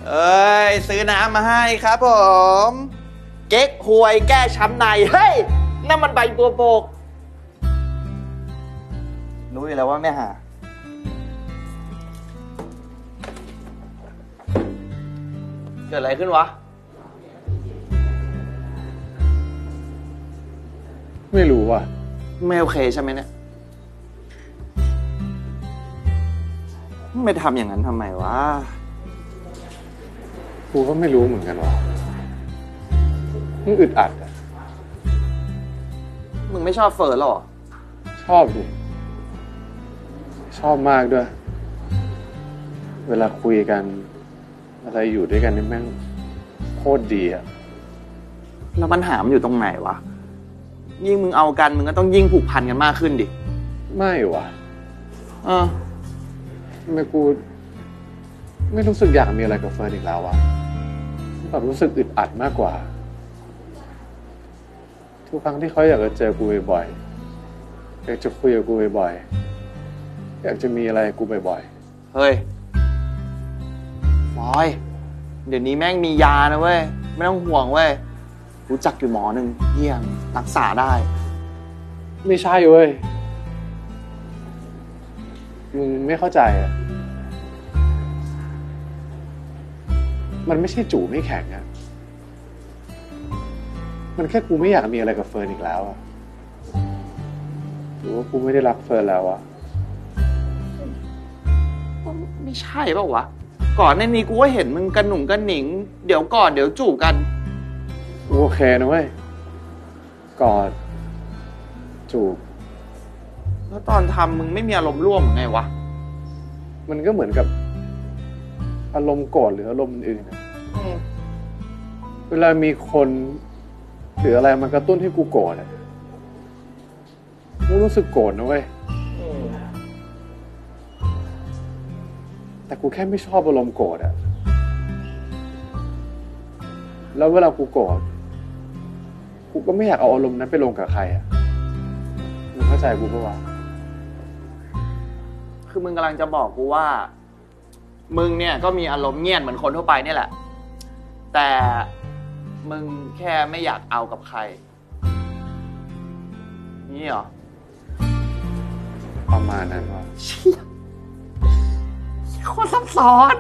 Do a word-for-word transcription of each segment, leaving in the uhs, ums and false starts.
เอ้ยซื้อน้ำมาให้ครับผมเก๊กฮวยแก้ช้ำในเฮ้ยนั่นมันใบบัวบกรู้อยู่แล้วว่าไม่หาเกิดอะไรขึ้นวะไม่รู้ว่ะไม่โอเคใช่ไหมเนี่ยไม่ทำอย่างนั้นทำไมวะกูก็ไม่รู้เหมือนกันว่ะมึงอึดอัดอ่ะมึงไม่ชอบเฟิร์นหรอชอบดิชอบมากด้วยเวลาคุยกันอะไรอยู่ด้วยกันนี่แม่งโคตรดีอ่ะแล้วปัญหามันอยู่ตรงไหนวะยิ่งมึงเอากันมึงก็ต้องยิ่งผูกพันกันมากขึ้นดิไม่วะเออทำไมกูไม่รู้สึกอยากมีอะไรกับเฟิร์นอีกแล้ววะแบบรู้สึกอึดอัดมากกว่าทุกครั้งที่เขาอยากจะเจอกูบ่อยๆอยากจะคุยกับกูบ่อยๆอยากจะมีอะไรกูบ่อยๆเฮ้ยบอยเดี๋ยวนี้แม่งมียานะเว้ยไม่ต้องห่วงเว้ยรู้จักอยู่หมอหนึ่งเยี่ยมรักษาได้ไม่ใช่เว้ยมึงไม่เข้าใจอ่ะมันไม่ใช่จู่ไม่แข็งอ่ะมันแค่กูไม่อยากมีอะไรกับเฟิร์นอีกแล้วอ่ะหรือว่ากูไม่ได้รักเฟิร์นแล้วอ่ะไม่ใช่ป่าววะก่อนในนี้กูก็เห็นมึงกันหนุ่มกันหนิงเดี๋ยวกอดเดี๋ยวจูบกันโอเคนะเว้ยกอดจูบแล้วตอนทำมึงไม่มีอารมณ์ร่วมไงวะมันก็เหมือนกับอารมณ์โกรธหรืออารมณ์อื่นๆเวลามีคนหรืออะไรมันกระตุ้นให้กูโกรธอ่ะกูรู้สึกโกรธนะเว้ยแต่กูแค่ไม่ชอบอารมณ์โกรธอ่ะแล้วเวลากูโกรธกูก็ไม่อยากเอาอารมณ์นั้นไปลงกับใครอ่ะมึงเข้าใจกูปะวะคือมึงกำลังจะบอกกูว่ามึงเนี่ยก็มีอารมณ์เงียบเหมือนคนทั่วไปนี่แหละแต่มึงแค่ไม่อยากเอากับใครนี่เหรอประมาณนั้นวะเชี่ยโคตรซับซ้อน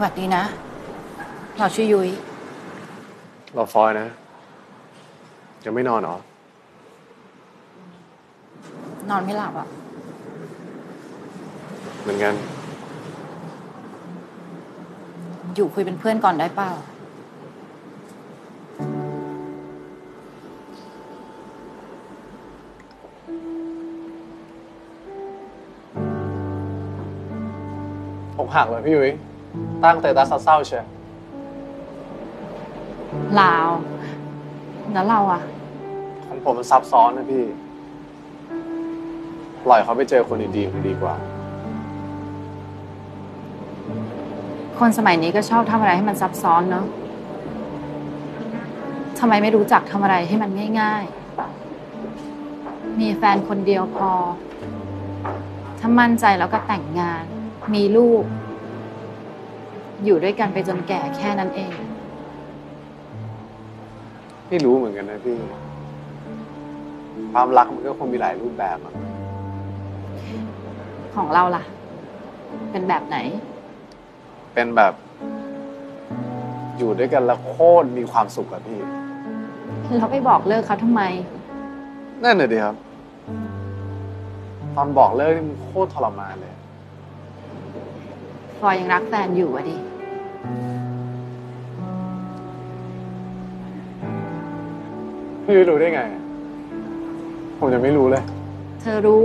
วัสดีนะเราชื่อยุ้ยเราฟอยนะยังไม่นอนหรอนอนไม่หลับอ่ะเหมือนกันอยู่คุยเป็นเพื่อนก่อนได้เปล่าผมหักเลยพี่ยุ้ยตั้งแต่ตาเศร้าๆเชียวลาวแล้วเราอ่ะของผมมันซับซ้อนนะพี่ปล่อยเขาไปเจอคนดีๆดีกว่าคนสมัยนี้ก็ชอบทำอะไรให้มันซับซ้อนเนาะทำไมไม่รู้จักทำอะไรให้มันง่ายๆมีแฟนคนเดียวพอถ้ามั่นใจแล้วก็แต่งงานมีลูกอยู่ด้วยกันไปจนแก่แค่นั้นเองพี่รู้เหมือนกันนะพี่ความรักมันก็คงมีหลายรูปแบบอะของเราล่ะเป็นแบบไหนเป็นแบบอยู่ด้วยกันแล้วโคตรมีความสุขอะพี่เราไปบอกเลิกเขาทำไมนั่นเลยดิครับตอนบอกเลิกนี่มันโคตรทรมานเลยฟอยยังรักแฟนอยู่อะดิพี่รู้ได้ไงผมยังไม่รู้เลยเธอรู้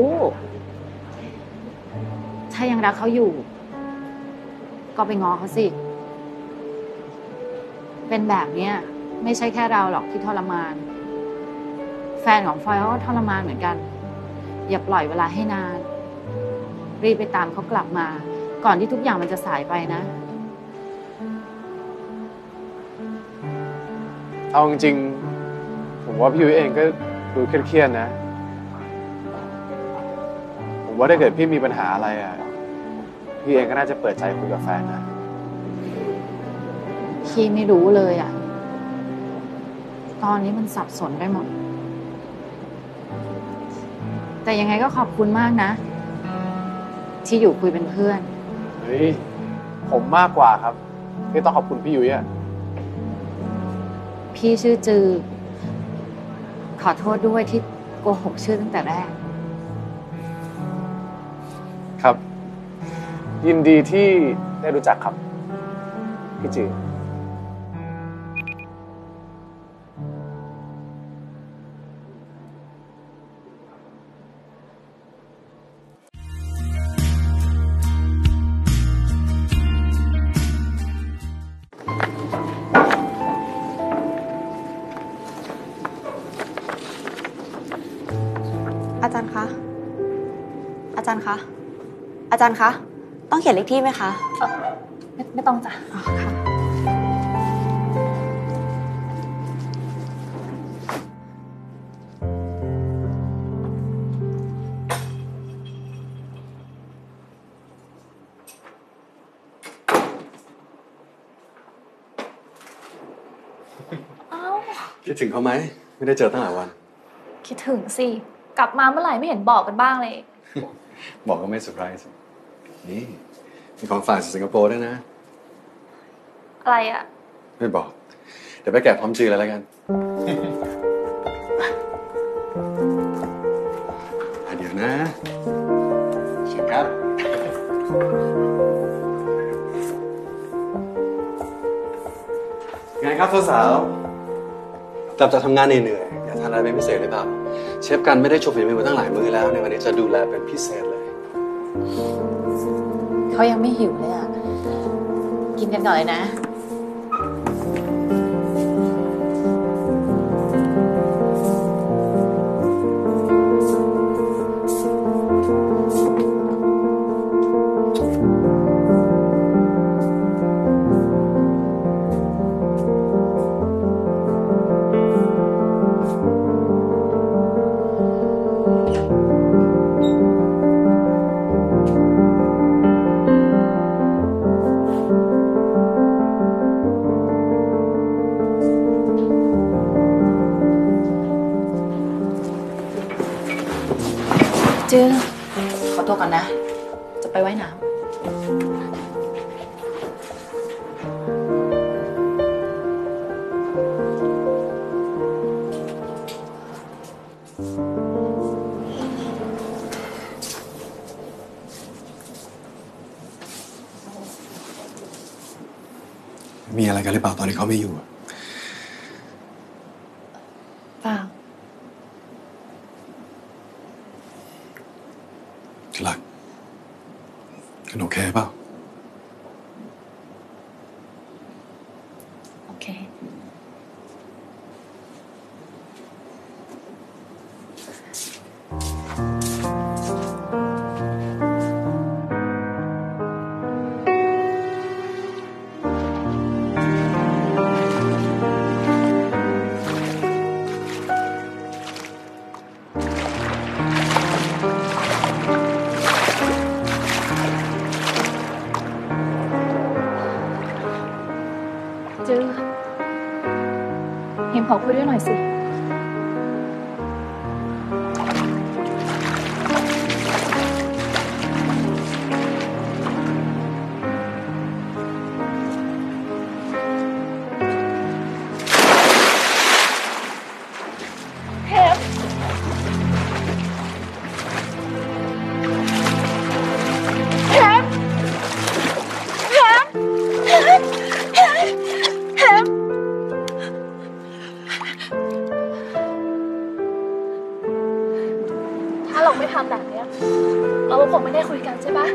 ถ้ายังรักเขาอยู่ก็ไปง้อเขาสิเป็นแบบเนี้ยไม่ใช่แค่เราหรอกที่ทรมานแฟนของฟอยเขาก็ทรมานเหมือนกันอย่าปล่อยเวลาให้นานรีบไปตามเขากลับมาก่อนที่ทุกอย่างมันจะสายไปนะเอาจริงๆผมว่าพี่ยุ้ยเองก็ดูเครียดๆนะผมว่าถ้าเกิดพี่มีปัญหาอะไรอ่ะพี่เองก็น่าจะเปิดใจคุยกับแฟนนะพี่ไม่รู้เลยอ่ะตอนนี้มันสับสนไปหมดแต่ยังไงก็ขอบคุณมากนะที่อยู่คุยเป็นเพื่อนเฮ้ยผมมากกว่าครับพี่ต้องขอบคุณพี่ยุ้ยอ่ะพี่ชื่อจือขอโทษด้วยที่โกหกชื่อตั้งแต่แรกครับยินดีที่ได้รู้จักครับพี่จืออาจารย์คะอาจารย์คะอาจารย์คะต้องเขียนเลขที่ไหมคะเออไม่ไม่ต้องจ้ะอ๋อค่ะอ้าวคิดถึงเขาไหมไม่ได้เจอตั้งหลายวันคิดถึงสิกลับมาเมื่อไหร่ไม่เห็นบอกกันบ้างเลยบอกก็ไม่เซอร์ไพรส์นี่มีของฝากจากสิงคโปร์ด้วยนะอะไรอ่ะไม่บอกเดี๋ยวไปแกะพร้อมจือเลยแล้วกันเดี๋ยวนะเชิญครับไงครับสาวๆกลับจากทำงานเหนื่อยๆอยากทานอะไรเป็นพิเศษหรือเปล่าเชฟกันไม่ได้โชว์ฝีมือมาตั้งหลายมื้อแล้วในวันนี้จะดูแลเป็นพิเศษเลยเขายังไม่หิวเลยอ่ะกินกันก่อนเลยนะจื้อขอตัวก่อนนะจะไปว่ายน้ำกันหรือเปล่าตอนที่เขาไม่อยู่เปล่าที่รักคุณโอเคเปล่าโอเคจื้อเห็นขอคุยด้วยหน่อยสิถ้าเราไม่ทำแบบนี้เราคงไม่ได้คุยกันใช่ปะ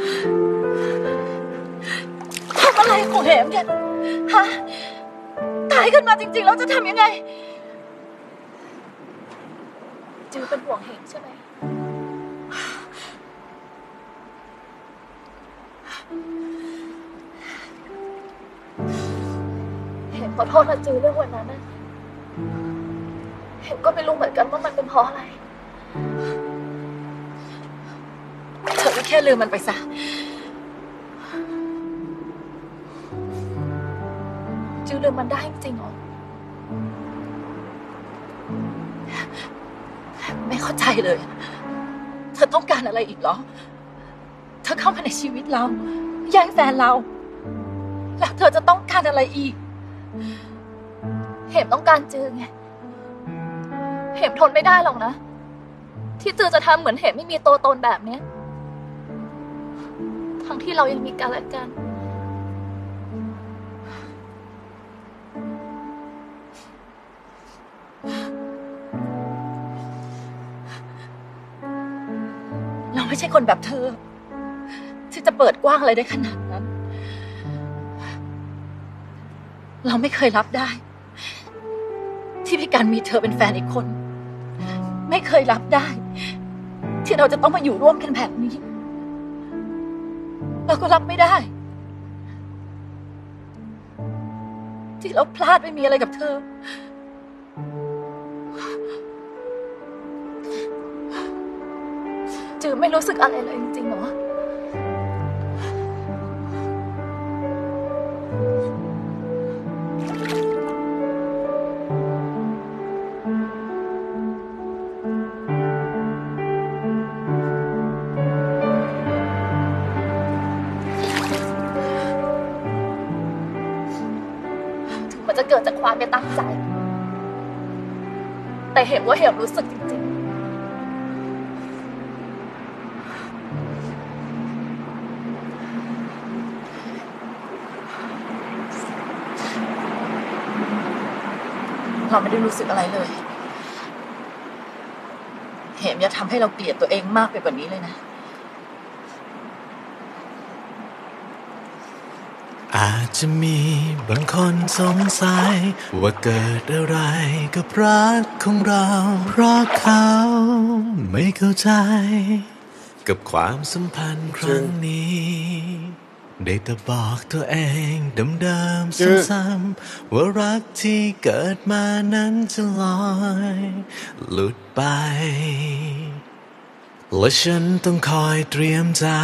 ทำอะไรของเหมเนี่ยฮะตายขึ้นมาจริงๆแล้วจะทำยังไงจือเป็นห่วงเหมใช่ไหมเหมขอโทษนะจือเรื่องวันนั้นนะเหมก็ไม่รู้เหมือนกันว่ามันเป็นเพราะอะไรเธอก็แค่ลืมมันไปซะจือลืมมันได้จริงๆเหรอไม่เข้าใจเลยเธอต้องการอะไรอีกเหรอเธอเข้ามาในชีวิตเราแย่งแฟนเราแล้วเธอจะต้องการอะไรอีกเหมต้องการจือไงเหมทนไม่ได้หรอกนะที่จือจะทำเหมือนเหมไม่มีตัวตนแบบนี้ทั้งที่เรายังมีกันและกันเราไม่ใช่คนแบบเธอที่จะเปิดกว้างอะไรได้ขนาดนั้นเราไม่เคยรับได้ที่พี่การมีเธอเป็นแฟนอีกคนไม่เคยรับได้ที่เราจะต้องมาอยู่ร่วมกันแบบนี้เราก็รับไม่ได้ที่เราพลาดไม่มีอะไรกับเธอจือไม่รู้สึกอะไรเลยจริงๆเหรอมันจะเกิดจากความไม่ตั้งใจแต่เห็นว่าเห็นรู้สึกจริงๆเราไม่ได้รู้สึกอะไรเลยเหมอย่าทำให้เราเกลียดตัวเองมากไปกว่านี้เลยนะอาจจะมีบางคนสงสัยว่าเกิดอะไรกับรักของเราเพราะเขาไม่เข้าใจกับความสัมพันธ์ครั้งนี้ได้แต่บอกตัวเองเดิมๆซ้ำๆว่ารักที่เกิดมานั้นจะลอยหลุดไปและฉันต้องคอยเตรียมใจ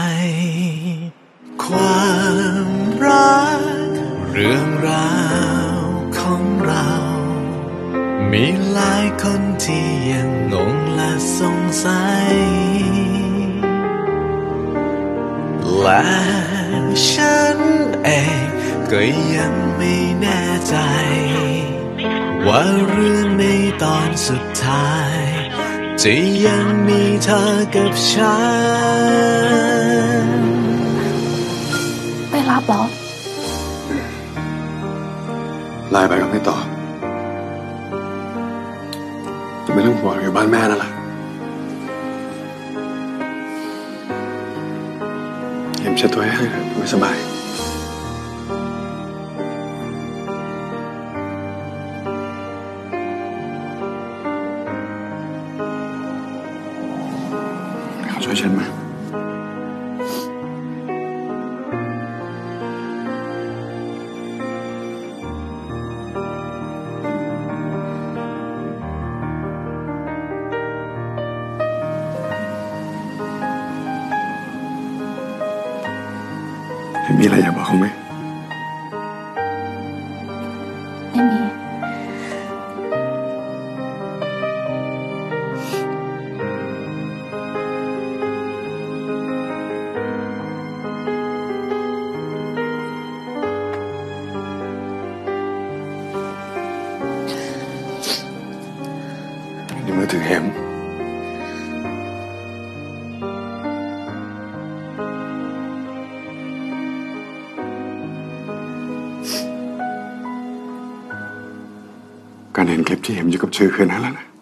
ความรักเรื่องราวของเรามีหลายคนที่ยังงงและสงสัยและฉันเองก็ยังไม่แน่ใจว่าเรื่องในตอนสุดท้ายจะยังมีเธอกับฉันไม่รับหรอไลน์ไปก็ไม่ตอบแต่ไม่ต้องห่วงอยู่บ้านแม่นั่นแหละเห็นเช็ดตัวให้เถอะไม่สบายเขาช่วยเช็ดไหมมีอะไรอยากบอกเขาไหมไม่มีนี่มือถือเห็มการเห็นคลิปที่เห็นอยู่กับชื่อคืนนั้นแล้วนะ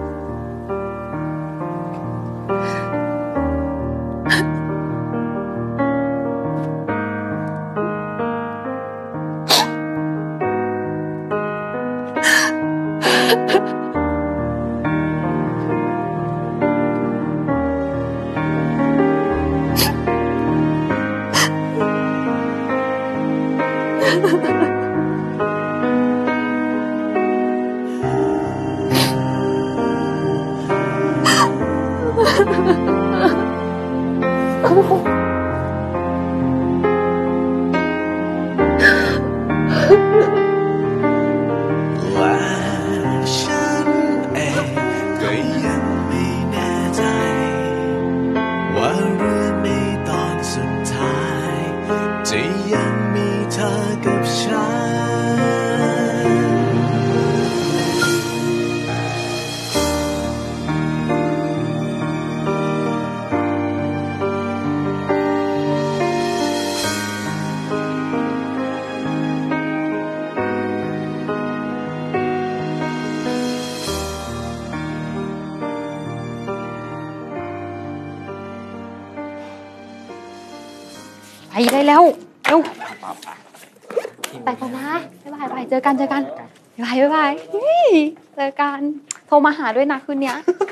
ไปได้แล้วเร็วไปก่อนนะบ๊ายบายไปเจอกันเจอกันบ๊ายบายบ๊ายบายเจอกันโทรมาหาด้วยนะคืนนี้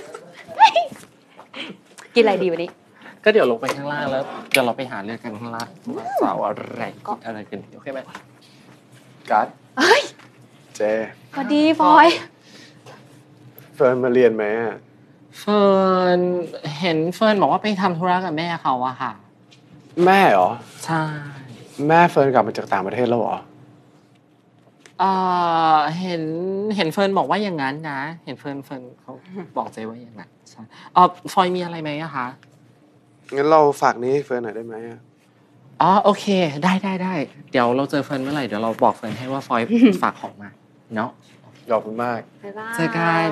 กินอะไรดีวันนี้ก็เดี๋ยวลงไปข้างล่างแล้วเดี๋ยวเราไปหาเรื่องกันข้างล่างสาวอะไรก็อะไรกันโอเคไหมการ์ดเฮ้ยเจสวัสดีฟอยเฟิร์นมาเรียนไหมเฟิร์นเห็นเฟิร์นบอกว่าไปทำธุระกับแม่เขาอะค่ะแม่เหรอใช่แม่เฟิร์นกลับมาจากต่างประเทศแล้วเหรอเออเห็นเห็นเฟิร์นบอกว่าอย่างนั้นนะเห็นเฟิร์นเฟิร์นเขาบอกเจว่าอย่างนั้นใช่เออฟอยมีอะไรไหมอะคะงั้นเราฝากนี้ให้เฟิร์นหน่อยได้ไหมอ๋อโอเคได้ได้ได้เดี๋ยวเราเจอเฟิร์นเมื่อไหร่เดี๋ยวเราบอกเฟิร์นให้ว่าฟอยฝากของมาเนาะขอบคุณมากบ๊ายบายเจอกัน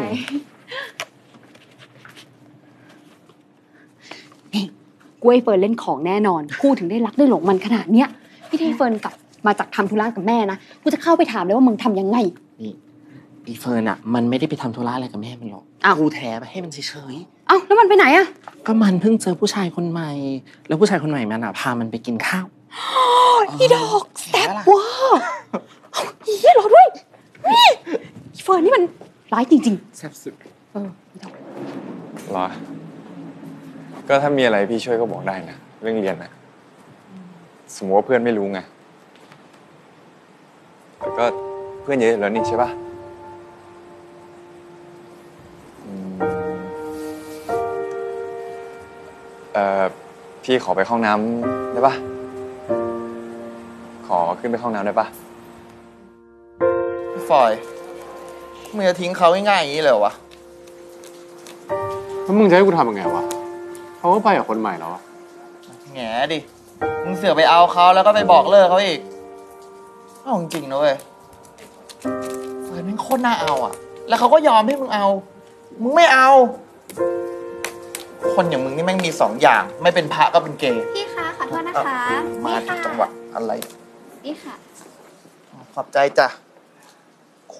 นี่กล้วยเฟิร์นเล่นของแน่นอนพูดถึงได้รักได้หลงมันขนาดเนี้ยพี่ที่เฟิร์นกลับมาจากทำธุระกับแม่นะกูจะเข้าไปถามเลยว่ามึงทำยังไงนี่อีเฟิร์นอ่ะมันไม่ได้ไปทำธุระอะไรกับแม่มันหรอกกูแถไปให้มันเฉยๆเอ้าแล้วมันไปไหนอ่ะก็มันเพิ่งเจอผู้ชายคนใหม่แล้วผู้ชายคนใหม่มันอ่ะพามันไปกินข้าวอีดอกแซ่บว้าอีเหี้ยรอด้วยอีเฟิร์นนี่มันร้ายจริงๆแซ่บสุดเอออีดอกรอก็ถ้ามีอะไรพี่ช่วยก็บอกได้นะเรื่องเรียนนะสมมติว่าเพื่อนไม่รู้ไงแต่ก็เพื่อนเยอะแล้วนี่ใช่ปะเอ่อพี่ขอไปห้องน้ำได้ปะขอขึ้นไปห้องน้ำได้ปะฟอยมึงจะทิ้งเขาง่ายๆอย่างนี้เลยวะแล้วมึงจะให้กูทำยังไงวะเขาก็ไปกับคนใหม่แล้วอะแง่ดิมึงเสือกไปเอาเขาแล้วก็ไปบอกเลิกเขาอีกเอาจริงๆนะเว้ยเฟิร์นแม่งโคตรน่าเอาอ่ะแล้วเขาก็ยอมให้มึงเอามึงไม่เอาคนอย่างมึงนี่แม่งมีสองอย่างไม่เป็นพระก็เป็นเกย์พี่คะขอโทษนะคะมาถึงจังหวะอะไรนี่ค่ะขอบใจจ้ะ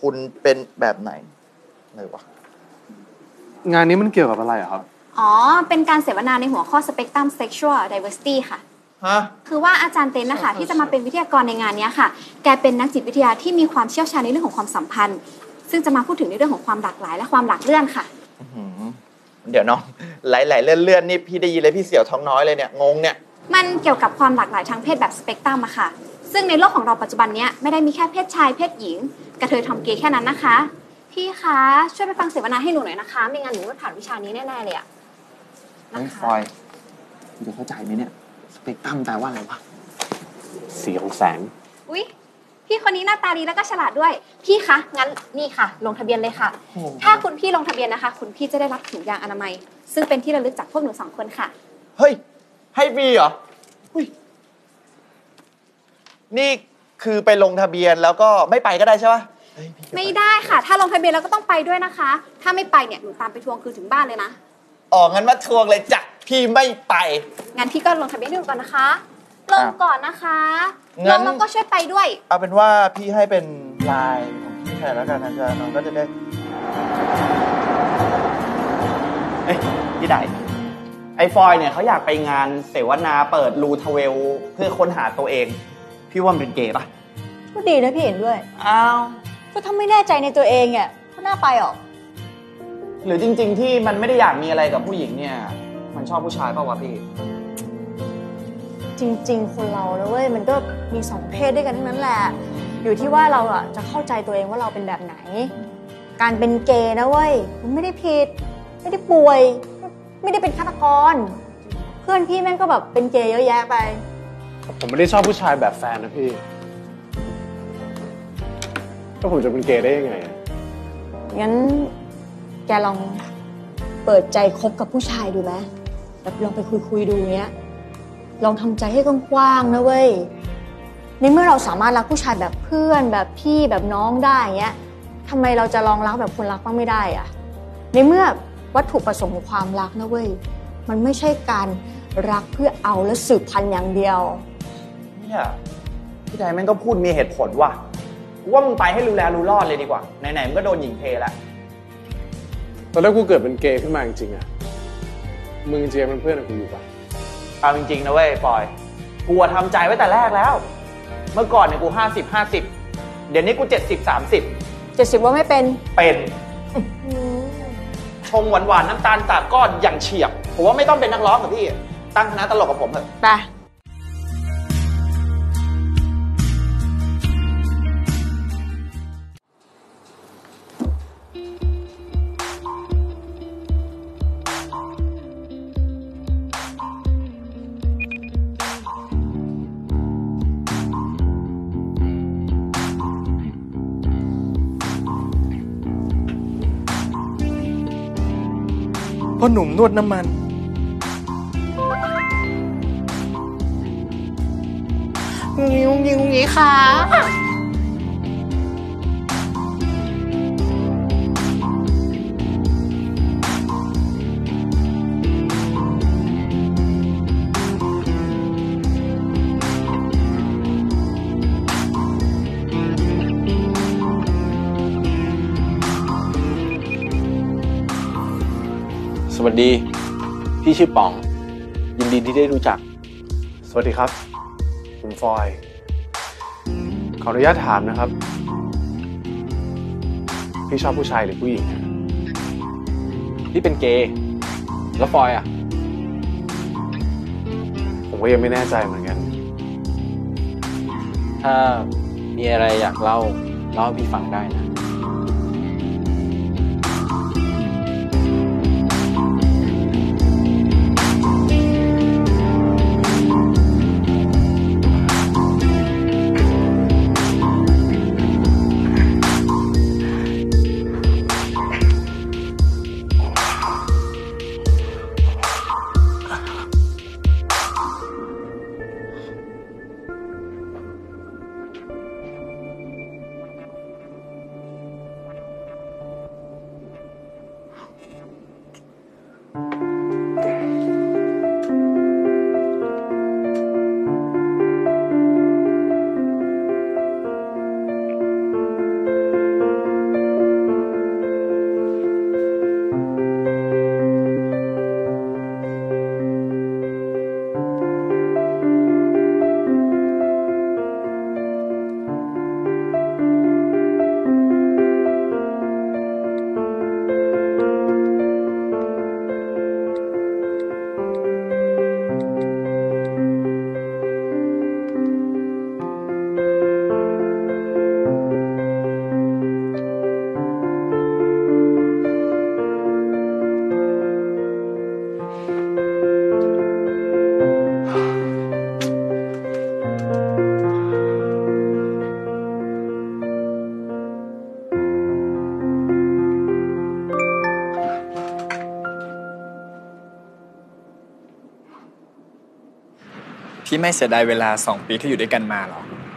คุณเป็นแบบไหนไหนวะงานนี้มันเกี่ยวกับอะไรอะครับอ๋อ เป็นการเสวนาในหัวข้อ Spectrum Sexual Diversity ค่ะฮะคือว่าอาจารย์เต้นนะคะที่จะมาเป็นวิทยากรในงานนี้ค่ะ แกเป็นนักจิตวิทยาที่มีความเชี่ยวชาญในเรื่องของความสัมพันธ์ ซึ่งจะมาพูดถึงในเรื่องของความหลากหลายและความหลากเลื่อนค่ะเดี๋ยวน้องไหลๆเลื่อนๆนี่พี่ได้ยินเลยพี่เสียวท้องน้อยเลยเนี่ยงงเนี่ยมันเกี่ยวกับความหลากหลายทางเพศแบบสเปกตรัมอะค่ะ ซึ่งในโลกของเราปัจจุบันนี้ไม่ได้มีแค่เพศชายเพศหญิงกระเทยทอมเกย์แค่นั้นนะคะ พี่คะช่วยไปฟังเสวนาให้หนูหน่อยนะคะไม่งั้นหนูไม่ผ่านวิชานี้แน่ๆเลยอะนะไอ้คะฟอยคุณจะเข้าใจไหมเนี่ยสเปกตรัมแปลว่าอะไรวะสีของแสงอุ๊ยพี่คนนี้หน้าตาดีแล้วก็ฉลาดด้วยพี่คะงั้นนี่ค่ะลงทะเบียนเลยค่ะ ถ้าคุณพี่ลงทะเบียนนะคะ คุณพี่จะได้รับถุงยางอนามัย ซึ่งเป็นที่ระลึกจากพวกหนูสองคนค่ะเฮ้ยให้ฟรีเหรออุ้ยนี่คือไปลงทะเบียนแล้วก็ไม่ไปก็ได้ใช่ปะเฮ้ยพี่จะปไม่ได้ค่ะ ถ้าลงทะเบียนแล้วก็ต้องไปด้วยนะคะ ถ้าไม่ไปเนี่ยหนูตามไปทวงคืนถึงบ้านเลยนะอ๋องั้นมาทวงเลยจ้ะพี่ไม่ไปงั้นพี่ก็ลงทะเบียนให้หนูก่อนนะคะ ลงก่อนนะคะงั้ลนงแล้วก็ช่วยไปด้วยเอาเป็นว่าพี่ให้เป็นไลน์ของพี่แทนแล้วกันนะจ๊ะน้องก็จะได้เอ้ยพี่ไดไอ้ฟอยเนี่ยเขาอยากไปงานเสวนาเปิดรูทเวลเพื่อค้นหาตัวเอง พี่ว่ามันเป็นเกย์ปะก็ดีนะพี่เห็นด้วยอ้าวก็ถ้าไม่แน่ใจในตัวเองอ่ะก็น่าไปหรอกหรือจริง ๆ ที่มันไม่ได้อยากมีอะไรกับผู้หญิงเนี่ย มันชอบผู้ชายเปล่าวะพี่จริง ๆ คนเราแล้วเว้ยมันก็มีสองเพศด้วยกันทั้งนั้นแหละ อยู่ที่ว่าเราอ่ะจะเข้าใจตัวเองว่าเราเป็นแบบไหน การเป็นเกย์นะเว้ยมันไม่ได้ผิด ไม่ได้ป่วย ไม่ได้เป็นฆาตกร เพื่อนพี่แม่งก็แบบเป็นเกย์เยอะแยะไปผมไม่ได้ชอบผู้ชายแบบแฟนนะพี่ก็ผมจะเป็นเกย์ได้ยังไงอะงั้นแกลองเปิดใจคบกับผู้ชายดูไหมแบบลองไปคุยคุยๆดูเนี้ย ลองทำใจให้กว้างๆนะเว้ย ในเมื่อเราสามารถรักผู้ชายแบบเพื่อนแบบพี่แบบน้องได้เงี้ยทำไมเราจะลองรักแบบคนรักบ้างไม่ได้อะในเมื่อวัตถุประสงค์ของความรักนะเว้ย มันไม่ใช่การรักเพื่อเอาและสืบพันธุ์อย่างเดียวเนี่ยพี่ไดแม่งก็พูดมีเหตุผลว่ะกูว่ามึงไปให้รู้แล้วรู้รอดเลยดีกว่าไหนๆมึงก็โดนหญิงเทแล้วตอนแรกกูเกิดเป็นเกย์ขึ้นมาจริงๆอะมึงเจียเป็นเพื่อนกับกูอยู่ปะเอาจริงๆนะเว้ยปอยกูทำใจไว้แต่แรกแล้ว เมื่อก่อนเนี่ยกูห้าสิบห้าสิบเดี๋ยวนี้กูเจ็ดสิบสามสิบเจ็ดสิบว่าไม่เป็นเป็นชงหวานๆน้ำตาลสาดก้อนอย่างเฉียบผมว่าไม่ต้องเป็นนักร้องกับพี่ตั้งคณะตลกกับผมเถอะไปพ่อหนุ่มนวดน้ำมันงิ้วงิ้วงี้ค่ะสวัสดี พี่ชื่อป๋อง ยินดีที่ได้รู้จักสวัสดีครับ ผมฟอย ขออนุญาตถามนะครับ พี่ชอบผู้ชายหรือผู้หญิงอะพี่เป็นเกย์ แล้วฟอยอ่ะผมก็ยังไม่แน่ใจเหมือนกันถ้ามีอะไรอยากเล่า เล่าให้พี่ฟังได้นะผพี่ไม่เสียดายเวลาสองปีที่อยู่ด้วยกันมาหรอ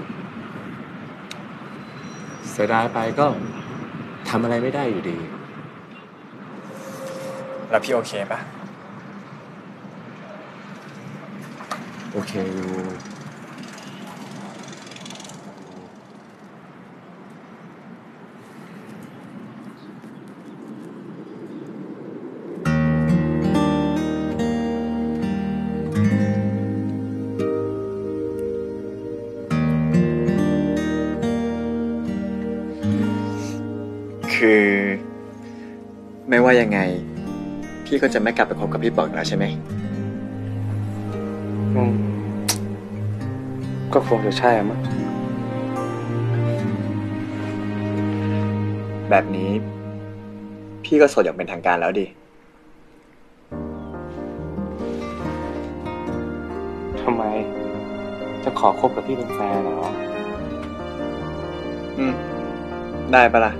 เสียดายไปก็ทำอะไรไม่ได้อยู่ดีแล้วพี่โอเคปะโอเคอยู่คือไม่ว่ายังไงพี่ก็จะไม่กลับไปคบกับพี่ป๋องแล้วใช่ไหมอืมก็คงจะใช่มั้งแบบนี้พี่ก็โสดอย่างเป็นทางการแล้วดิทำไมจะขอคบกับพี่เป็นแฟนเหรออืมได้ปะล่ะ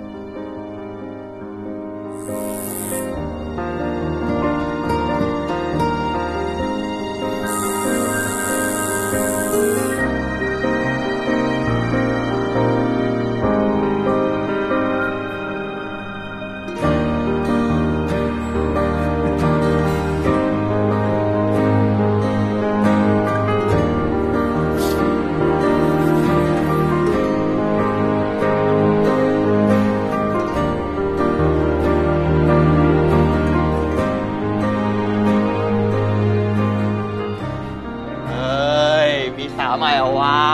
สาวใหม่เหรอวะ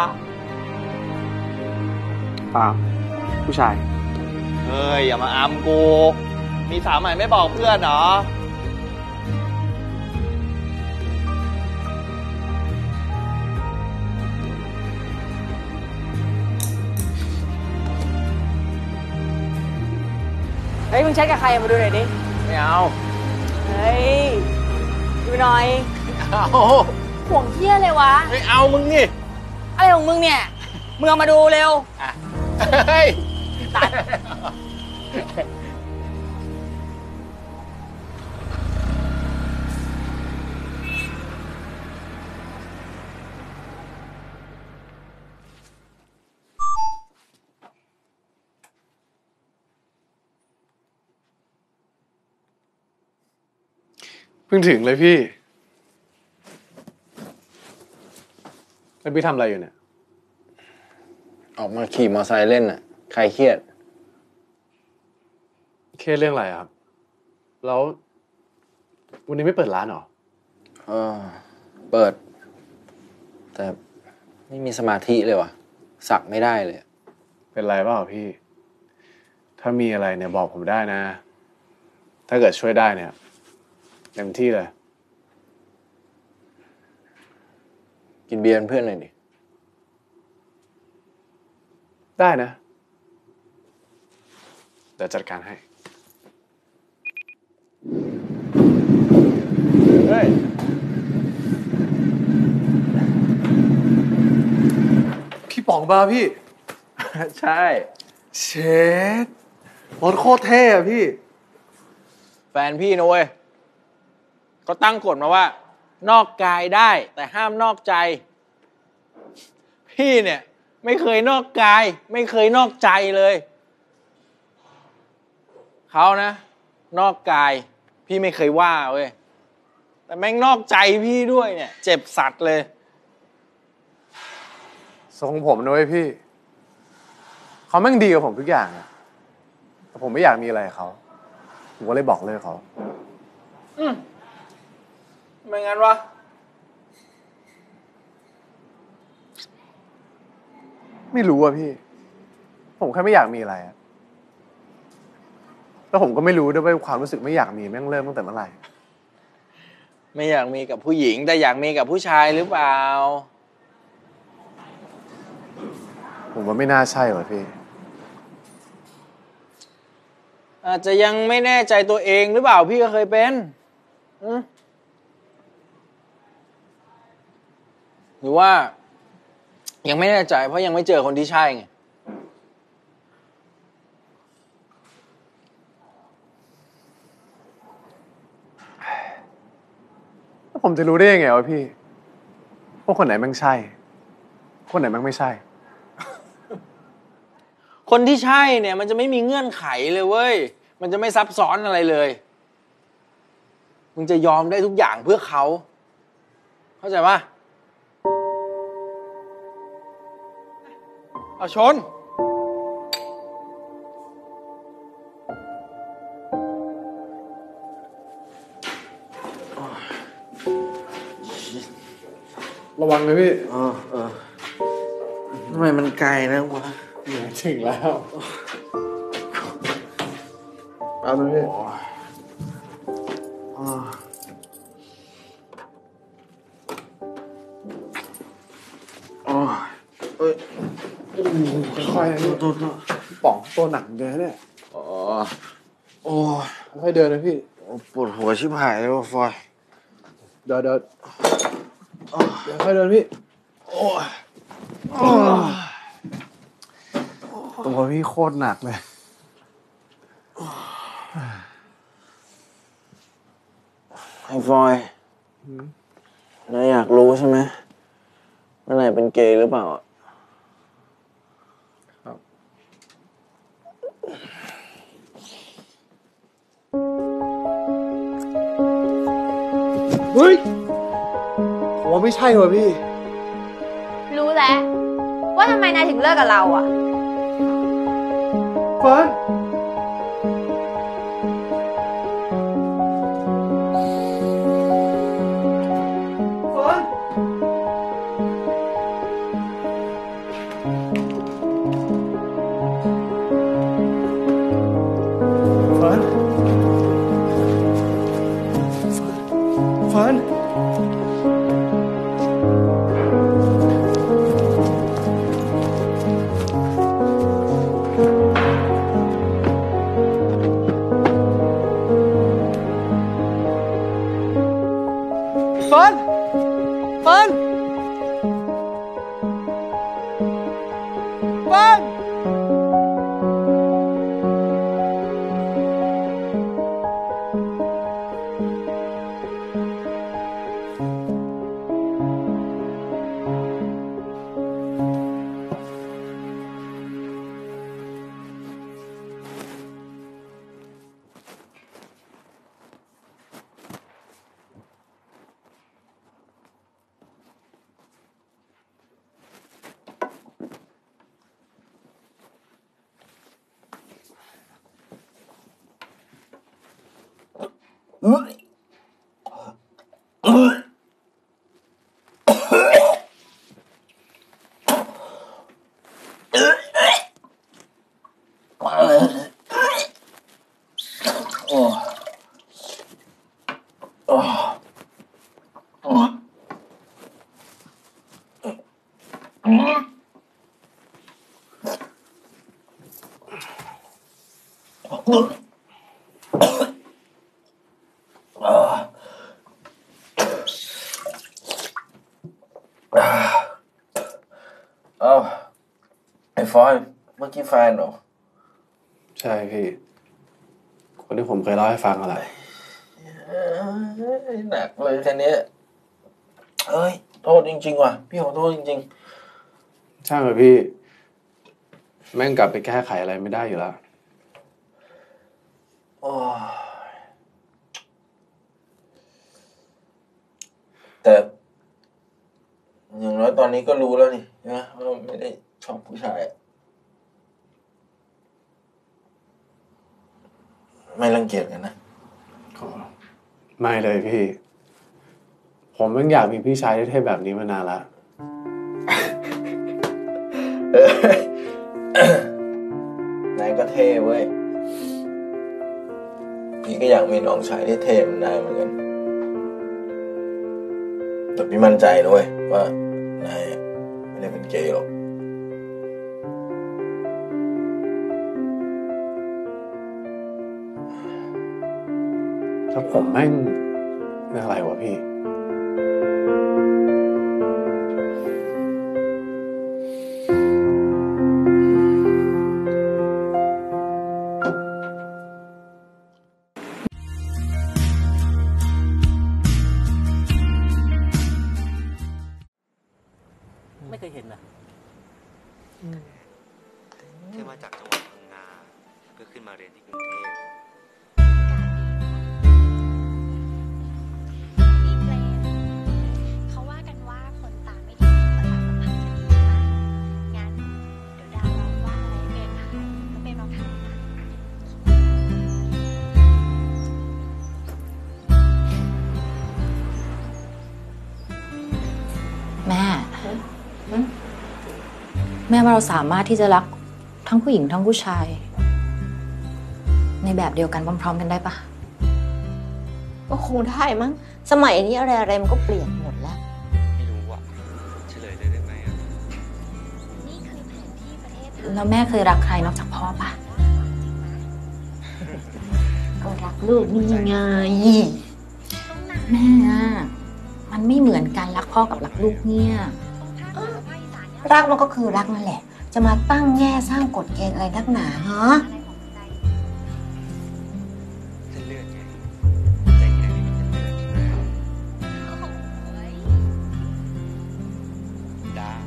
เปล่าผู้ชายเฮ้ยอย่ามาอำกู มีสาวใหม่ไม่บอกเพื่อนเหรอเฮ้ยมึงแชทกับใครมาดูหน่อยดิไม่เอาเฮ้ยดูหน่อยเอาห่วงเที่ยเลยวะไม่เอามึงนี่อะไรของมึงเนี่ยมึงเอามาดูเร็วเฮ้ยตัดเพิ่งถึงเลยพี่แล้วพี่ทำอะไรอยู่เนี่ยออกมาขี่มอเตอร์ไซค์เล่นน่ะ ใครเครียดเครียดเรื่องอะไรครับ แล้ววันนี้ไม่เปิดร้านเหรอเออ เปิด แต่ไม่มีสมาธิเลยว่ะ สักไม่ได้เลยเป็นไรเปล่าพี่ ถ้ามีอะไรเนี่ยบอกผมได้นะ ถ้าเกิดช่วยได้เนี่ยเต็มที่เลยกินเบียร์เป็นเพื่อนหน่อยดิได้นะ เดี๋ยวจัดการให้ เฮ้ย พี่ป๋องมาพี่ใช่เชดรถโคตรเท่อะพี่แฟนพี่นะเว้ยเขาตั้งกฎมาว่า นอกกายได้ แต่ห้ามนอกใจ พี่เนี่ย ไม่เคยนอกกาย ไม่เคยนอกใจเลยเขานะ นอกกาย พี่ไม่เคยว่าเว้ยแต่แม่งนอกใจพี่ด้วยเนี่ย เจ็บสัตว์เลยทรงผมนะเว้ยพี่ เขาแม่งดีกับผมทุกอย่างอะแต่ผมไม่อยากมีอะไรกับเขา ผมก็เลยบอกเลิกเขาอืมไม่งั้นวะไม่รู้อะพี่ ผมแค่ไม่อยากมีอะไรอะแล้วผมก็ไม่รู้ด้วยว่าความรู้สึกไม่อยากมีแม่งเริ่มตั้งแต่เมื่อไหร่ไม่อยากมีกับผู้หญิง แต่อยากมีกับผู้ชายหรือเปล่าผมว่าไม่น่าใช่ว่ะพี่อาจจะยังไม่แน่ใจตัวเองหรือเปล่าพี่ก็เคยเป็นอืมหรือว่า ยังไม่แน่ใจเพราะยังไม่เจอคนที่ใช่ไงแล้วผมจะรู้ได้ยังไงวะพี่ว่าคนไหนแม่งใช่คนไหนแม่งไม่ใช่คนที่ใช่เนี่ยมันจะไม่มีเงื่อนไขเลยเว้ยมันจะไม่ซับซ้อนอะไรเลยมึงจะยอมได้ทุกอย่างเพื่อเขาเข้าใจปะเอาชนระวังเลยพี่เออเออทำไมมันไกลนะวะถึงแล้วเอาเลยพี่ค่อยๆตัวตัวป๋องตัวหนักเดินเนี่ยอ๋อโอ้ค่อยเดินนะพี่ปวดหัวชิบหายเลยว่ะฟอยเดินเดินเดี๋ยวค่อยเดินพี่โอ้ยตัวพี่โคตรหนักเลยไอ้ฟอยนายอยากรู้ใช่ไหมว่านายเป็นเกย์หรือเปล่าครับเฮ้ยผมว่าไม่ใช่ว่ะพี่รู้แล้วว่าทำไมนายถึงเลิกกับเราอ่ะเฟิร์นเฟิร์นเฟิร์นเฟิร์นเฟิร์นเอาไอ้ฟอยเมื่อกี้แฟนเหรอใช่พี่คนที่ผมเคยเล่าให้ฟังอะไรหนักเลยแค่นี้เอ้ยโทษจริงๆว่ะพี่ขอโทษจริงๆช่างเลยพี่แม่งกลับไปแก้ไขอะไรไม่ได้อยู่แล้วโอ้แต่อย่างน้อยตอนนี้ก็รู้แล้วนี่นะว่าไม่ได้ชอบผู้ชายไม่รังเกียจกันนะไม่เลยพี่ผมแม่งอยากมีพี่ชายเท่ๆแบบนี้มานานละนายก็เท่เว้ยพี่ก็อยากมีน้องชายที่เท่เหมือนนายเหมือนกันแต่พี่มั่นใจนะเว้ยว่านายไม่ได้เป็นเกย์หรอกถ้าผมแม่งอะไรวะพี่ที่กรุงเทพนี่เปลนเขาว่ากันว่าคนตาไม่ดีประสาทสัมผัสจะดีมากงั้นเดี๋ยวดาวลองวาดอะไรให้เปลนถ่ายแล้วเปลนลองทำนะแม่ แม่ว่าเราสามารถที่จะรักทั้งผู้หญิงทั้งผู้ชาย ในแบบเดียวกันพร้อมๆกันได้ปะก็คงได้มั้ง สมัยนี้อะไรอะไรมันก็เปลี่ยนหมดแล้วไม่รู้อ่ะเฉลยเลยได้ไหมอ่ะนี่คือแผนที่ประเทศไทยแล้วแม่เคยรักใครนอกจากพ่อปะก็รักลูกนี่ไงแม่อะมันไม่เหมือนกันรักพ่อกับรักลูกเนี่ยรักมันก็คือรักนั่นแหละ จะมาตั้งแง่สร้างกฎเกณฑ์อะไรนักหนาฮะเส้นเลือดไงใจแข็งนี่มันเส้นเลือดใช่ไหมดา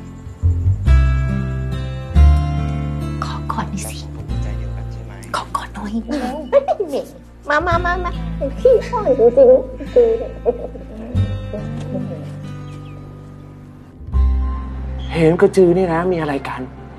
ขอกอดหน่อยสิคนใจเดียวกันใช่ไหมขอกอดหน่อยมามามามาพี่พ่อจริงจริงจริงเห็นก็จือนี่นะมีอะไรกัน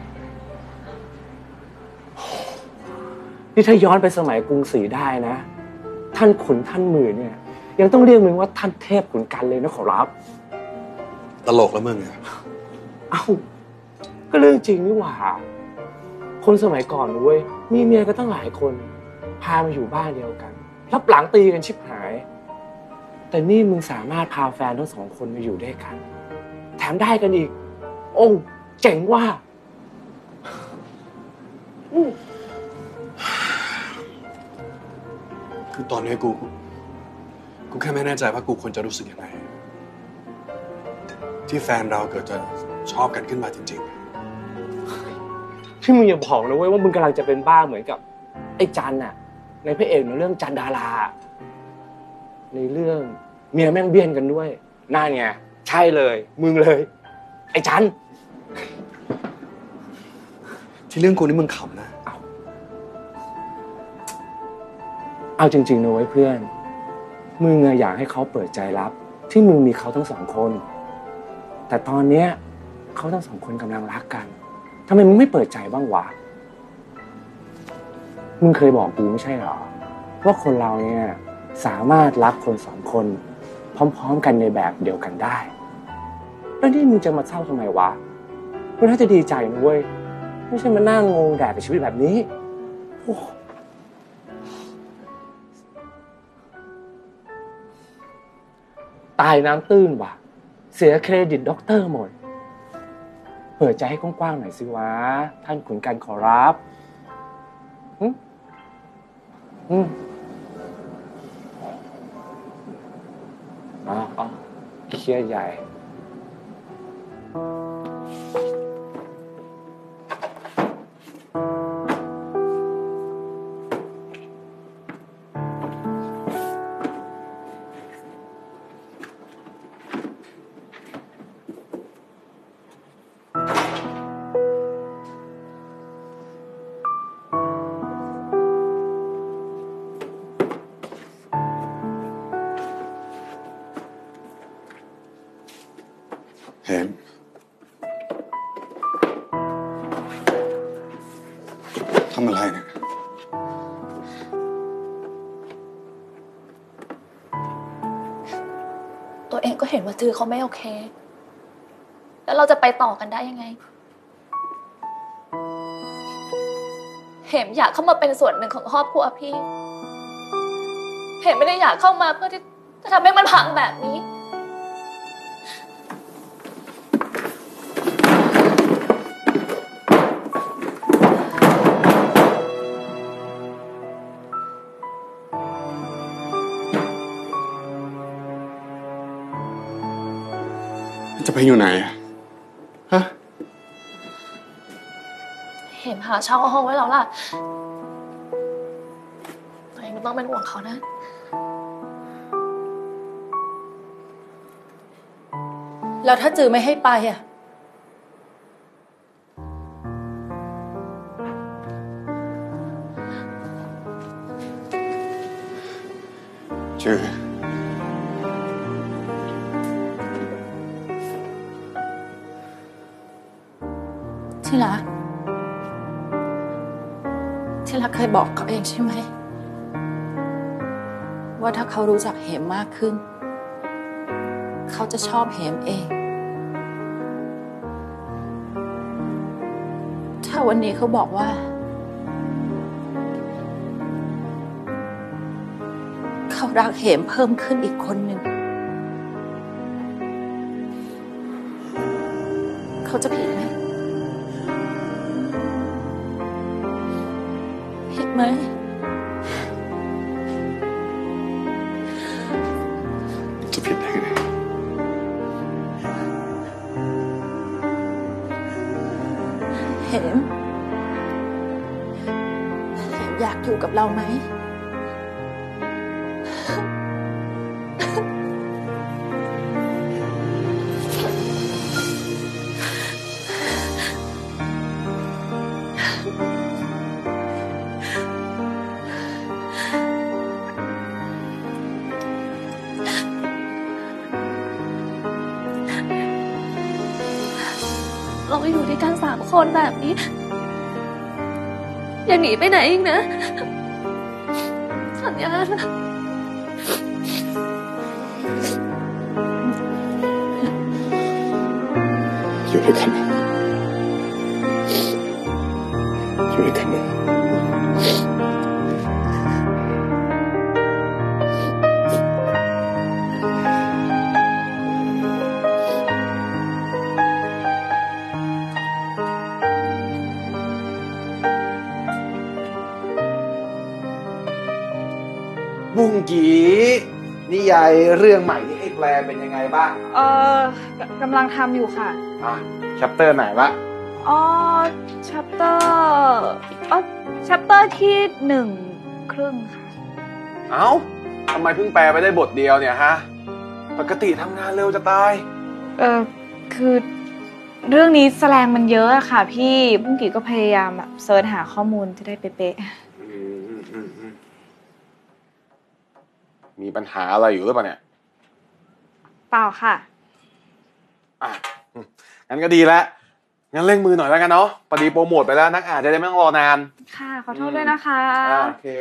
นี่ถ้าย้อนไปสมัยกรุงศรีได้นะ ท่านขุนท่านหมื่นเนี่ย ยังต้องเรียกมึงว่าท่านเทพขุนกันเลยนะขอรับตลกแล้วมึงอะเอ้าก็เรื่องจริงนี่หว่า คนสมัยก่อนเว้ยมีเมียก็ตั้งหลายคนพามาอยู่บ้านเดียวกันรับหลังตีกันชิบหาย แต่นี่มึงสามารถพาแฟนทั้งสองคนมาอยู่ด้วยกัน แถมได้กันอีกโอ้เจ๋งว่าคือตอนนี้กู กูแค่ไม่แน่ใจว่ากูควรจะรู้สึกยังไง ที่แฟนเราเกิดจะชอบกันขึ้นมาจริงที่มึงอย่าบอกนะเว้ยว่ามึงกำลังจะเป็นบ้าเหมือนกับไอ้จันน่ะในพระเอกในเรื่องจันดาราในเรื่องเมียแม่งเบี้ยนกันด้วยนั่นไงใช่เลยมึงเลยไอ้จันๆ ที่เรื่องกูนี่มึงขำนะเอาจริงๆนะเว้ยเพื่อนมึงอยากให้เขาเปิดใจรับที่มึงมีเขาทั้งสองคนแต่ตอนเนี้ยเขาทั้งสองคนกำลังรักกันทำไมมึงไม่เปิดใจบ้างวะมึงเคยบอกกูไม่ใช่หรอว่าคนเราเนี่ยสามารถรักคนสองคนพร้อมๆกันในแบบเดียวกันได้แล้วนี่มึงจะมาเศร้าทำไมวะมึงน่าจะดีใจนะเว้ยไม่ใช่มานั่งงงแดดกับชีวิตแบบนี้โอ้ตายน้ำตื้นว่ะเสียเครดิตด็อกเตอร์หมดเปิดใจให้กว้างๆหน่อยสิวะท่านขุนกันขอรับอืมอืมอ๋ออ๋อเครียดใหญ่เห็นทำอะไรเนี่ยตัวเองก็เห็นว่าจือเขาไม่โอเค แล้วเราจะไปต่อกันได้ยังไง เห็มอยากเข้ามาเป็นส่วนหนึ่งของครอบครัวพี่ เห็มไม่ได้อยากเข้ามาเพื่อที่จะทำให้มันพังแบบนี้จะไปอยู่ไหนอะฮะเห็มหาเช่าห้องไว้แล้วล่ะ ตัวเองไม่ต้องเป็นห่วงเขานะแล้วถ้าจือไม่ให้ไปอ่ะจือที่รักที่รักเคยบอกเขาเองใช่ไหมว่าถ้าเขารู้จักเหมมากขึ้นเขาจะชอบเหมเองถ้าวันนี้เขาบอกว่าเขารักเหมเพิ่มขึ้นอีกคนหนึ่งเขาจะผิดไหมผิดไหมจะผิดได้ไงเหมเหมอยากอยู่กับเราไหมเราอยู่ด้วยกันสามคนแบบนี้อย่าหนีไปไหนอีกนะสัญญานะอยู่ด้วยกันอยู่ด้วยกันนะบุ้งกีนิยายเรื่องใหม่ที่ให้แปลเป็นยังไงบ้างเออกำลังทำอยู่ค่ะอ่ะชัปเตอร์ไหนวะอ๋อชัปเตอร์อ๋อชัปเตอร์ที่หนึ่งครึ่งค่ะเอ้าทำไมเพิ่งแปลไปได้บทเดียวเนี่ยฮะปกติทำงานเร็วจะตายเออคือเรื่องนี้แสลงมันเยอะอะค่ะพี่บุ้งกีก็พยายามแบบเซิร์ชหาข้อมูลจะได้เป๊ะมีปัญหาอะไรอยู่หรือเปล่าเนี่ยๆเปล่าค่ะอ่ะงั้นก็ดีแล้วงั้นเร่งมือหน่อยแล้วกันเนาะพอดีโปรโมทไปแล้วนักอ่านจะได้ไม่ต้องรอนานค่ะขอโทษด้วยนะคะอ่าโอเค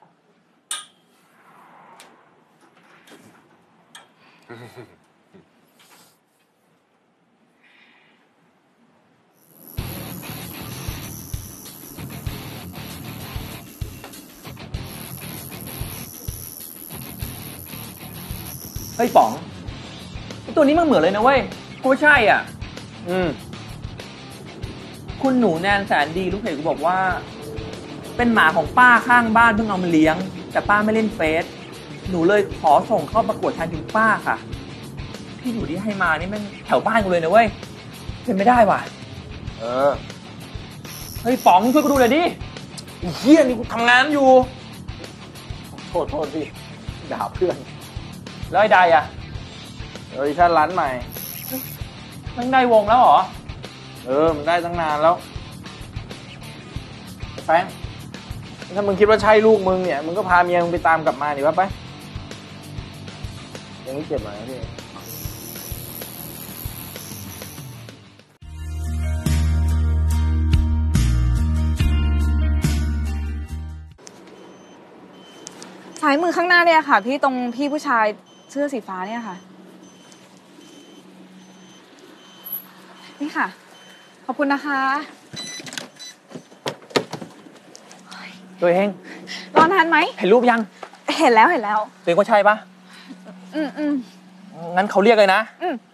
เฮ้ยป๋องไอตัวนี้มันเหมือนเลยนะเว้ยกูใช่อ่ะอืมคุณหนูแนนแสนดีลูกเพจกูบอกว่าเป็นหมาของป้าข้างบ้านเพิ่งเอามาเลี้ยงแต่ป้าไม่เล่นเฟซหนูเลยขอส่งเข้าประกวดแทนถึงป้าค่ะที่หนูที่ให้มานี่มันแถวบ้านกูเลยนะเว้ยเป็นไม่ได้ว่ะเออเฮ้ยป๋องช่วยกูดูหน่อยดิไอ้เหี้ยนี่กูทำงานอยู่โทษโทษพี่ด่าเพื่อนแล้วไอ้ใดอ่ะเอ้ยชั่นร้านใหม่มันได้วงแล้วเหรอเออมันได้ตั้งนานแล้วแฟงถ้ามึงคิดว่าใช่ลูกมึงเนี่ยมึงก็พาเมียมึงไปตามกลับมาดิวะไปยังไม่เจ็บไหมพี่ซ้ายมือข้างหน้าเนี่ยค่ะพี่ตรงพี่ผู้ชายเสื้อสีฟ้าเนี่ยค่ะนี่ค่ะขอบคุณนะคะตัวเองรอนานไหมเห็นรูปยังเห็นแล้วเห็นแล้วตัวเองก็ใช่ปะอืมอืมงั้นเขาเรียกเลยนะอืม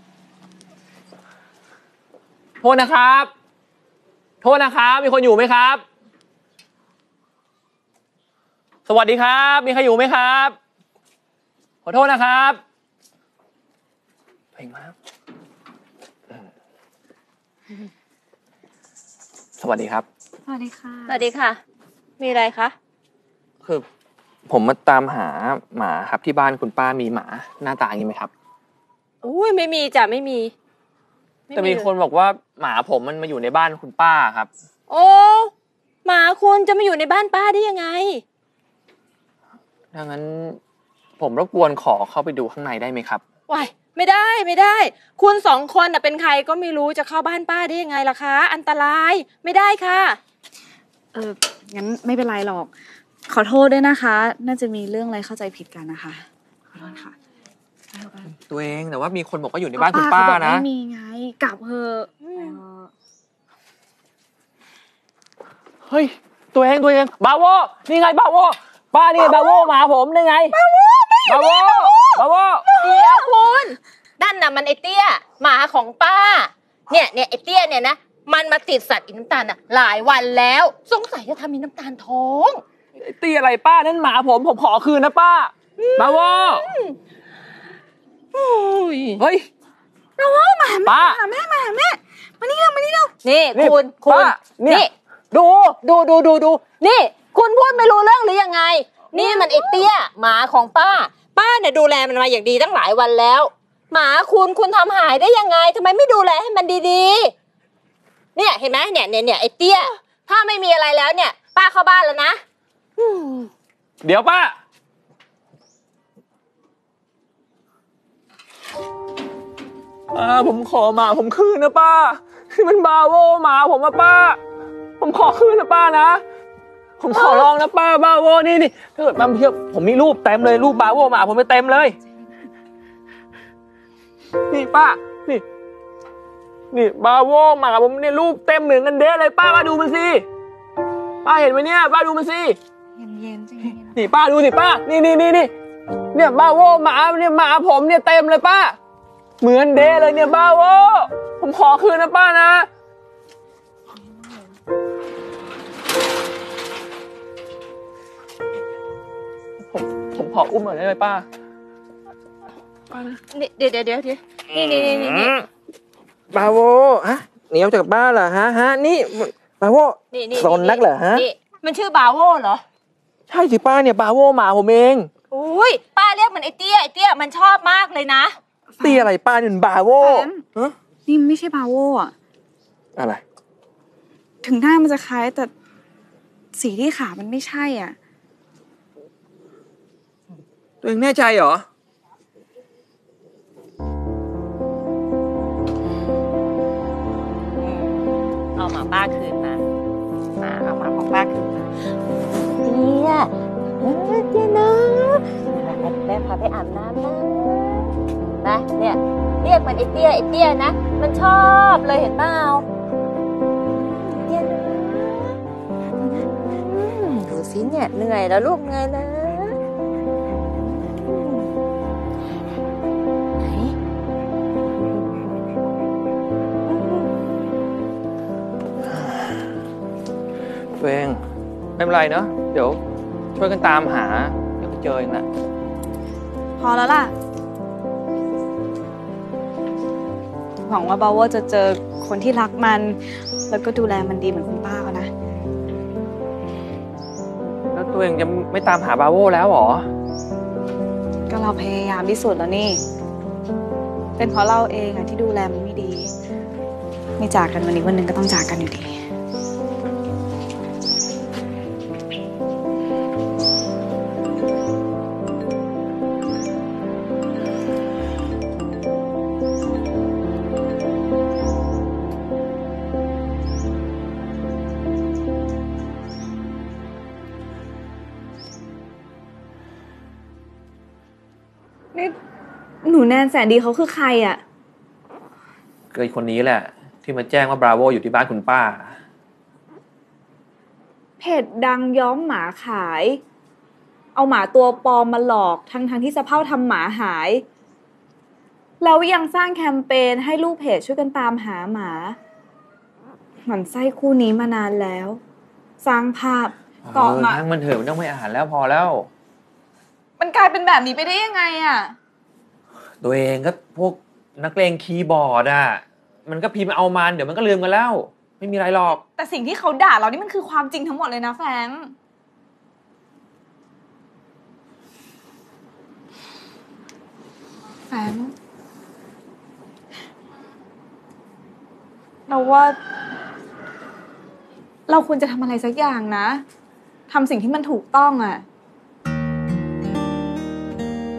โทษนะครับโทษนะครับมีคนอยู่ไหมครับสวัสดีครับมีใครอยู่ไหมครับขอโทษนะครับเพลงมาสวัสดีครับสวัสดีค่ะสวัสดีค่ะมีอะไรคะคือผมมาตามหาหมาครับที่บ้านคุณป้ามีหมาหน้าตาอย่างนี้ไหมครับอุ้ยไม่มีจ้ะไม่มีแต่มีคนบอกว่าหมาผมมันมาอยู่ในบ้านคุณป้าครับโอ้หมาคุณจะมาอยู่ในบ้านป้าได้ยังไงถ้างั้นผมรบกวนขอเข้าไปดูข้างในได้ไหมครับว้ายไม่ได้ไม่ได้ คุณสองคนน่ะเป็นใครก็ไม่รู้จะเข้าบ้านป้าได้ยังไงล่ะคะ อันตรายไม่ได้ค่ะเอองั้นไม่เป็นไรหรอก ขอโทษด้วยนะคะ น่าจะมีเรื่องอะไรเข้าใจผิดกันนะคะขอโทษค่ะตัวเองแต่ว่ามีคนบอกว่าอยู่ในบ้านคุณป้านะไม่มีไงกลับเถอะเฮ้ยตัวเองตัวเองบาโวนี่ไงบาโวป้านี่บาโวมาผมได้ไงบาโวบาโวบาโวเดี๋ยวคุณนั่นน่ะมันไอเตี้ยหมาของป้าเนี่ยเนี่ยไอเตี้ยเนี่ยนะมันมาติดสัตว์อินน้ำตาลน่ะหลายวันแล้วสงสัยจะทำมีน้ำตาลท้องเตี้ยอะไรป้านั่นหมาผมผมขอคืนนะป้าบาโวเฮ้ยเราว่ามาหาแม่ป้ามาหาแม่มาหาแม่มานี่เร็วมานี่เร็วนี่นี่คุณคุณป้าเนี่ยนี่ดูดูดูดูดูนี่คุณพูดไม่รู้เรื่องหรือยังไง นี่มันไอเตี้ยหมาของป้า ป้าเนี่ยดูแลมันมาอย่างดีตั้งหลายวันแล้ว หมาคุณคุณทำหายได้ยังไงทำไมไม่ดูแลให้มันดีๆเนี่ยเห็นไหมเนี่ยเนี่ยเนี่ยไอเตี้ยถ้าไม่มีอะไรแล้วเนี่ย ป้าเข้าบ้านแล้วนะเดี๋ยวป้าอ่าผมขอหมาผมคืนนะป้าที่มันบาโวหมาผมอะป้าผมขอคืนนะป้านะผมขอร้องนะป้าบาโวนี่นี่ถ้าเกิดมาเทียบผมมีรูปเต็มเลยรูปบาโวหมาผมไปเต็มเลยนี่ป้านี่นี่บาโวหมาผมเนี่ยรูปเต็มเหมือนกันเด้เลยป้ามาดูมันสิป้าเห็นไหมเนี่ยป้าดูมันสิเย็นๆใจเย็นนี่ป้าดูสิป้านี่นี่นี่นี่เนี่ยบาโวหมาเนี่ยหมาผมเนี่ยเต็มเลยป้าเหมือนเด้เลยเนี่ยบาโวผมขอคืนนะป้านะผมผมขออุ้มหน่อยได้ไหมป้าป้านะเดี๋ยวเดี๋ยวเดี๋ยวเดี๋ยวนี่นี่นี่นี่บาโวฮะหนีออกจากบ้านเหรอฮะฮะนี่บาโวนี่นี่สนนักเหรอฮะนี่มันชื่อบาโวเหรอใช่สิป้าเนี่ยบาโวหมาผมเองอุ้ยป้าเรียกมันไอเตี้ยไอเตี้ยมันชอบมากเลยนะเตี้ยอะไรป้าเนี่ยบาโวฮะนี่ไม่ใช่บาโวอ่ะอะไรถึงหน้ามันจะคล้ายแต่สีที่ขามันไม่ใช่อ่ะตัวเองแน่ใจเหรอเอาหมาป้าคืนมามาเอาหมาของป้าคืนมาเตี้ยเออเตี้ยนะแม่พาไปอาบน้ำนะนะเนี่ยเรียกมันไอเตี้ยไอเตี้ยนะมันชอบเลยเห็นเปล่าเตี้ยนะดูสิเนี่ยเหนื่อยแล้วลูกเหนื่อยนะตัวเองไม่เป็นไรเนาะเดี๋ยวช่วยกันตามหาเดี๋ยวก็เจอเองแหละพอแล้วล่ะ หวังว่าบาโวจะเจอคนที่รักมัน แล้วก็ดูแลมันดีเหมือนคุณป้าเขานะแล้วตัวเองจะไม่ตามหาบาโวแล้วเหรอก็เราพยายามที่สุดแล้วนี่ เป็นเพราะเราเองอะที่ดูแลมันไม่ดี ไม่จากกันวันนี้วันหนึ่งก็ต้องจากกันอยู่ดี นี่หนูแนนแสนดีเขาคือใครอ่ะก็คนนี้แหละ ที่มาแจ้งว่าบราโวอยู่ที่บ้านคุณป้าเพจดังย้อมหมาขาย เอาหมาตัวปลอมมาหลอกทั้งทั้งที่สะเพร่าทำหมาหาย แล้วยังสร้างแคมเปญให้ลูกเพจช่วยกันตามหาหมาหมั่นไส้คู่นี้มานานแล้ว สร้างภาพเกาะมาทั้งมันเถอะมันต้องไม่อ่านแล้วพอแล้วมันกลายเป็นแบบนี้ไปได้ยังไงอ่ะตัวเองก็พวกนักเลงคีย์บอร์ดอ่ะมันก็พิมพ์เอามันเดี๋ยวมันก็ลืมกันแล้ว ไม่มีอะไรหรอกแต่สิ่งที่เขาด่าเรานี่มันคือความจริงทั้งหมดเลยนะแฟรงค์แฟรงค์เราว่า เราควรจะทำอะไรสักอย่างนะทำสิ่งที่มันถูกต้องอ่ะ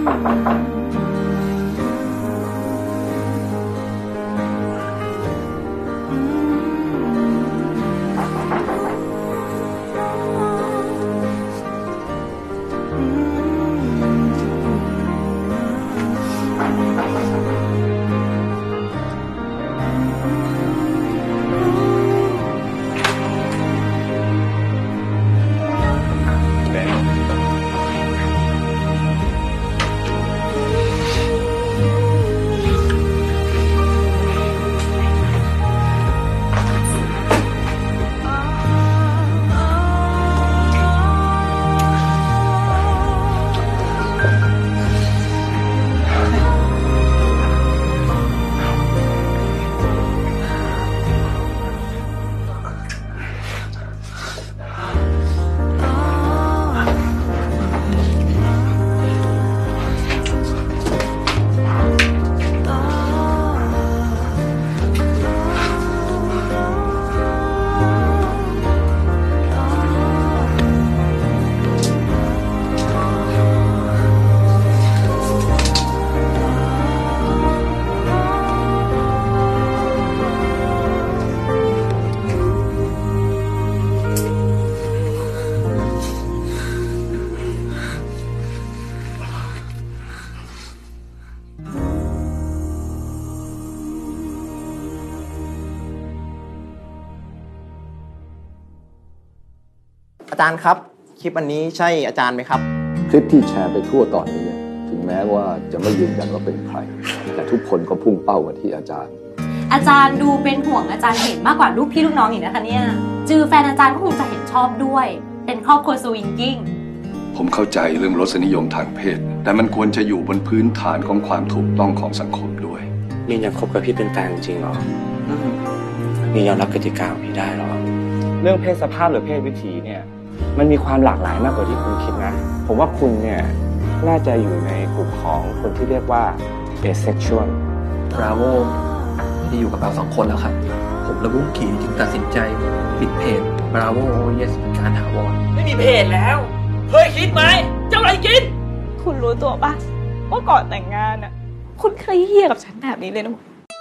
อาจารย์ครับคลิปอันนี้ใช่อาจารย์ไหมครับคลิปที่แชร์ไปทั่วตอนนี้ถึงแม้ว่าจะไม่ยืนยันว่าเป็นใครแต่ทุกคนก็พุ่งเป้ามาที่อาจารย์อาจารย์ดูเป็นห่วงอาจารย์เห็นมากกว่าลูกพี่ลูกน้องอีกนะคะเนี่ยจือแฟนอาจารย์ก็คงจะเห็นชอบด้วยเป็นครอบครัวสวิงกิ้งผมเข้าใจเรื่องรสนิยมทางเพศแต่มันควรจะอยู่บนพื้นฐานของความถูกต้องของสังคมด้วยมีนยังคบกับพี่เป็นแฟนจริงเหรอมียอมรับกติกาของพี่ได้หรอเรื่องเพศสภาพหรือเพศวิถีเนี่ยมันมีความหลากหลายมากกว่าที่คุณคิดนะผมว่าคุณเนี่ยน่าจะอยู่ในกลุ่มของคนที่เรียกว่า asexual Bravo ไม่ได้อยู่กับเราสองคนแล้วครับผมและบุ้งขี่จึงตัดสินใจปิดเพจ Bravo Yes การถาวรไม่มีเพจแล้วเคยคิดไหมเจ้าอะไรกินคุณรู้ตัวปะว่าก่อนแต่งงานอ่ะคุณเคยเหี้ยกับฉันแบบนี้เลยนะ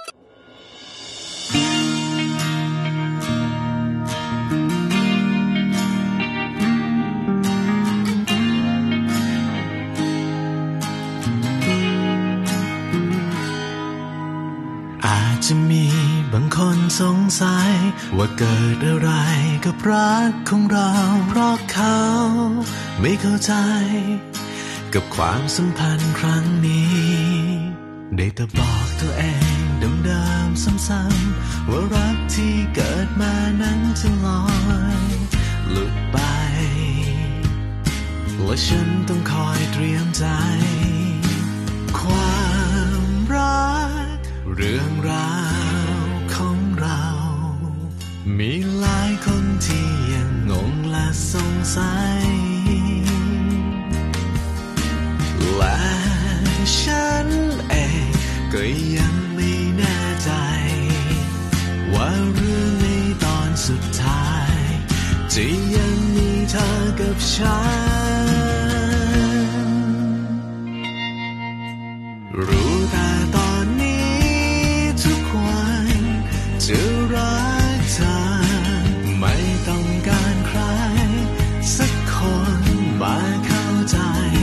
อาจจะมีบางคนสงสัยว่าเกิดอะไรกับรักของเราเพราะเขาไม่เข้าใจกับความสัมพันธ์ครั้งนี้ได้แต่บอกตัวเองเดิมๆซ้ำๆว่ารักที่เกิดมานั้นจะลอยหลุดไปและฉันต้องคอยเตรียมใจความรักเรื่องราวของเรามีหลายคนที่ยังงงและสงสัยและฉันเองก็ยังไม่แน่ใจว่าเรื่องในตอนสุดท้ายจะยังมีเธอกับฉันรู้แต่ตอนนี้ทุกวันจะรักเธอไม่ต้องการใครสักคนมาเข้าใจ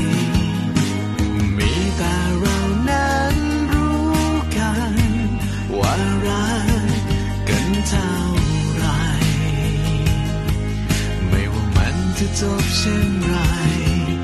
มีแต่เรานั้นรู้กันว่ารักกันเท่าไรไม่ว่ามันจะจบเช่นไร